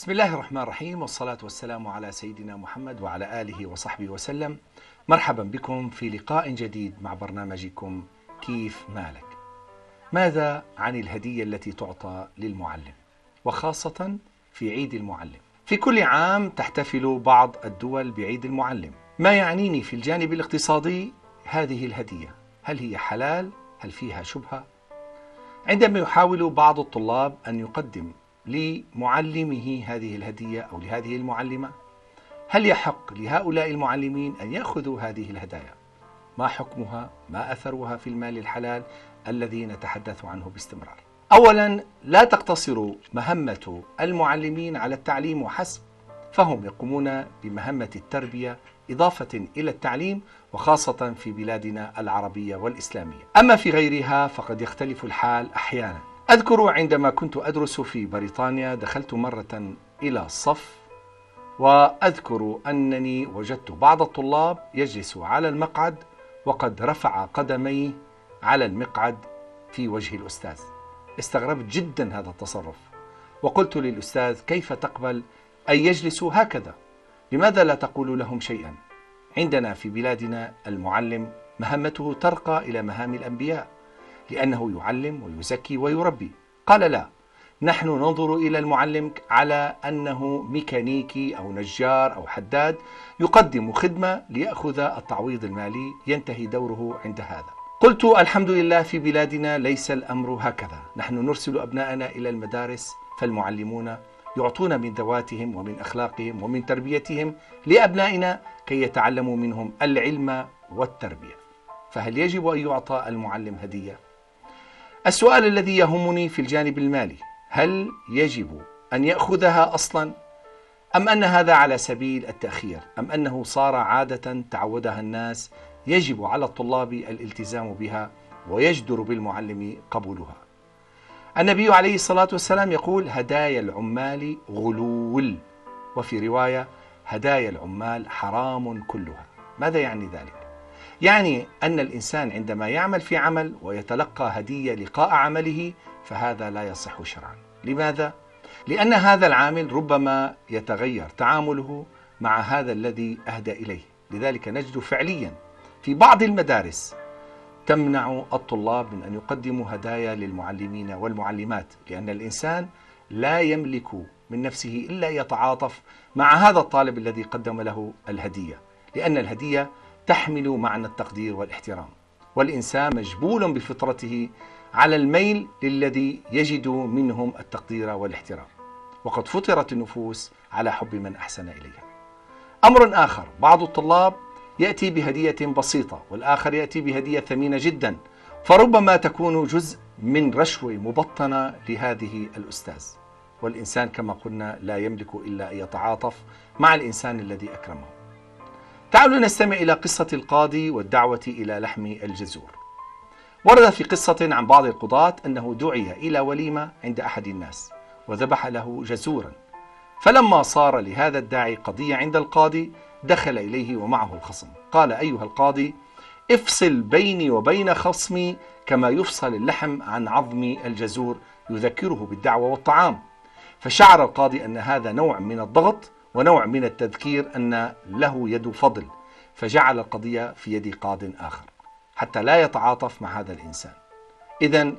بسم الله الرحمن الرحيم، والصلاة والسلام على سيدنا محمد وعلى آله وصحبه وسلم. مرحبا بكم في لقاء جديد مع برنامجكم كيف مالك؟ ماذا عن الهدية التي تعطى للمعلم، وخاصة في عيد المعلم؟ في كل عام تحتفل بعض الدول بعيد المعلم. ما يعنيني في الجانب الاقتصادي هذه الهدية، هل هي حلال؟ هل فيها شبهة؟ عندما يحاول بعض الطلاب أن يقدم لمعلمه هذه الهدية أو لهذه المعلمة، هل يحق لهؤلاء المعلمين أن يأخذوا هذه الهدايا؟ ما حكمها؟ ما أثرها في المال الحلال الذي نتحدث عنه باستمرار؟ أولا، لا تقتصر مهمة المعلمين على التعليم وحسب، فهم يقومون بمهمة التربية إضافة إلى التعليم، وخاصة في بلادنا العربية والإسلامية. أما في غيرها فقد يختلف الحال أحيانا. أذكر عندما كنت أدرس في بريطانيا دخلت مرة إلى الصف، وأذكر أنني وجدت بعض الطلاب يجلس على المقعد وقد رفع قدميه على المقعد في وجه الأستاذ. استغربت جدا هذا التصرف، وقلت للأستاذ: كيف تقبل أن يجلسوا هكذا؟ لماذا لا تقول لهم شيئا؟ عندنا في بلادنا المعلم مهمته ترقى إلى مهام الأنبياء، لأنه يعلم ويزكي ويربي. قال: لا، نحن ننظر إلى المعلم على أنه ميكانيكي أو نجار أو حداد يقدم خدمة ليأخذ التعويض المالي، ينتهي دوره عند هذا. قلت: الحمد لله في بلادنا ليس الأمر هكذا، نحن نرسل أبناءنا إلى المدارس، فالمعلمون يعطون من ذواتهم ومن أخلاقهم ومن تربيتهم لأبنائنا كي يتعلموا منهم العلم والتربية. فهل يجب أن يعطى المعلم هدية؟ السؤال الذي يهمني في الجانب المالي: هل يجب أن يأخذها أصلا؟ أم أن هذا على سبيل التأخير؟ أم أنه صار عادة تعودها الناس يجب على الطلاب الالتزام بها ويجدر بالمعلم قبولها؟ النبي عليه الصلاة والسلام يقول: هدايا العمال غلول، وفي رواية: هدايا العمال حرام كلها. ماذا يعني ذلك؟ يعني أن الإنسان عندما يعمل في عمل ويتلقى هدية لقاء عمله فهذا لا يصح شرعا. لماذا؟ لأن هذا العامل ربما يتغير تعامله مع هذا الذي أهدى إليه. لذلك نجد فعليا في بعض المدارس تمنع الطلاب من أن يقدموا هدايا للمعلمين والمعلمات، لأن الإنسان لا يملك من نفسه إلا يتعاطف مع هذا الطالب الذي قدم له الهدية، لأن الهدية تحمل معنى التقدير والاحترام، والإنسان مجبول بفطرته على الميل للذي يجد منهم التقدير والاحترام، وقد فطرت النفوس على حب من أحسن إليها. أمر آخر: بعض الطلاب يأتي بهدية بسيطة، والآخر يأتي بهدية ثمينة جدا، فربما تكون جزء من رشوة مبطنة لهذه الأستاذ، والإنسان كما قلنا لا يملك إلا أن يتعاطف مع الإنسان الذي أكرمه. تعالوا نستمع إلى قصة القاضي والدعوة إلى لحم الجزور. ورد في قصة عن بعض القضاة أنه دعي إلى وليمة عند أحد الناس وذبح له جزورا، فلما صار لهذا الداعي قضية عند القاضي دخل إليه ومعه الخصم. قال: أيها القاضي، افصل بيني وبين خصمي كما يفصل اللحم عن عظم الجزور، يذكره بالدعوة والطعام. فشعر القاضي أن هذا نوع من الضغط ونوع من التذكير أن له يد فضل، فجعل القضية في يد قاض آخر حتى لا يتعاطف مع هذا الإنسان. إذن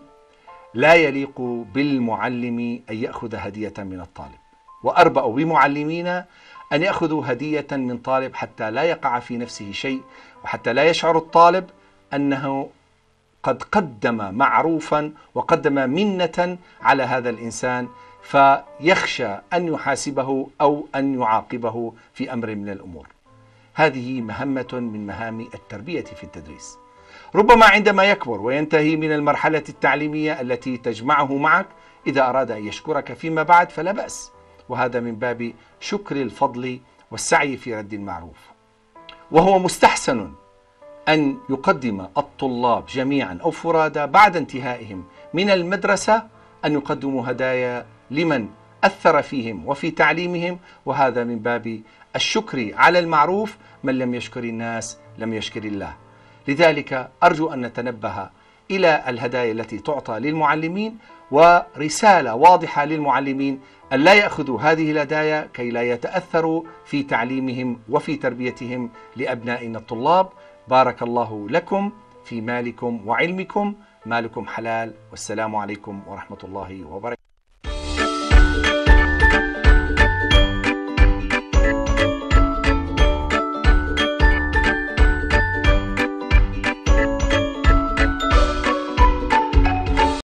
لا يليق بالمعلم أن يأخذ هدية من الطالب، وأربأ بمعلمينا أن يأخذوا هدية من طالب حتى لا يقع في نفسه شيء، وحتى لا يشعر الطالب أنه قد قدم معروفا وقدم منة على هذا الإنسان، فيخشى أن يحاسبه أو أن يعاقبه في أمر من الأمور. هذه مهمة من مهام التربية في التدريس. ربما عندما يكبر وينتهي من المرحلة التعليمية التي تجمعه معك، إذا أراد أن يشكرك فيما بعد فلا بأس، وهذا من باب شكر الفضل والسعي في رد المعروف. وهو مستحسن أن يقدم الطلاب جميعا أو فرادى بعد انتهائهم من المدرسة أن يقدموا هدايا لمن أثر فيهم وفي تعليمهم، وهذا من باب الشكر على المعروف. من لم يشكر الناس لم يشكر الله. لذلك أرجو أن نتنبه إلى الهدايا التي تعطى للمعلمين، ورسالة واضحة للمعلمين أن لا يأخذوا هذه الهدايا كي لا يتأثروا في تعليمهم وفي تربيتهم لأبنائنا الطلاب. بارك الله لكم في مالكم وعلمكم، مالكم حلال، والسلام عليكم ورحمة الله وبركاته.